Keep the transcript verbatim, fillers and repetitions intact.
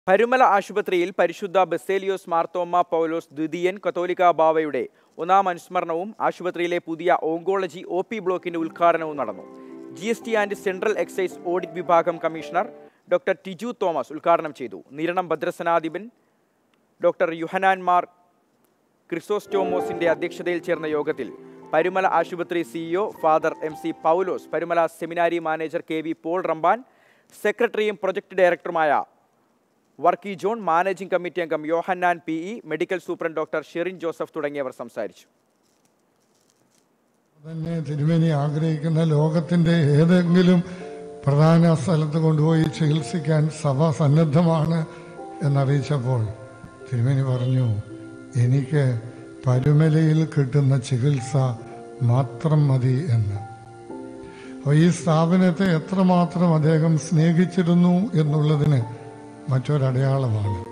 പരുമല ആശുപത്രിയിൽ പരിശുദ്ധ ബസേലിയോസ് മാർത്തോമ്മ പൗലോസ് ദ്വിതീയൻ കത്തോലിക്ക ബാവയുടെ ഒന്നാം അനുസ്മരണവും ആശുപത്രിയിലെ പുതിയ ഓങ്കോളജി ഒ പി ബ്ലോക്കിന്റെ ഉദ്ഘാടനവും നടന്നു. G S T and central excise audit വിഭാഗം കമ്മീഷണർ ഡോക്ടർ ടിജു തോമസ് ഉദ്ഘാടനം ചെയ്തു. നിരണം ഭദ്രസനാധിപൻ ഡോക്ടർ യുഹനാൻ മാർ ക്രിസോസ്റ്റോമോസിന്റെ അധ്യക്ഷതയിൽ ചേർന്ന യോഗത്തിൽ പരുമല ആശുപത്രി CEO father M C Paulose, Parumala സെമിനാരി manager K V Paul Ramban, സെക്രട്ടറിയും പ്രൊജക്ട് ഡയറക്ടറുമായ വർക്കി ജോൺ, മാനേജിംഗ് കമ്മിറ്റി അംഗം Yohannan P E, medical superintendent doctor Sherin Joseph തുടങ്ങിയവർ സംസാരിച്ചു. തന്നെ തിരുമേനി ആഗ്രഹിക്കുന്ന ലോകത്തിന്റെ ഏതെങ്കിലും പ്രധാന സ്ഥലത്ത് കൊണ്ടുപോയി ചികിത്സിക്കാൻ സഭ സന്നദ്ധമാണ് എന്നറിയിച്ചപ്പോൾ തിരുമേനി പറഞ്ഞു, എനിക്ക് പരുമലയിൽ കിട്ടുന്ന ചികിത്സ മാത്രം മതി എന്ന്. അപ്പോൾ ഈ സ്ഥാപനത്തെ എത്രമാത്രം അദ്ദേഹം സ്നേഹിച്ചിരുന്നു എന്നുള്ളതിന് മറ്റൊരടയാളമാണ്.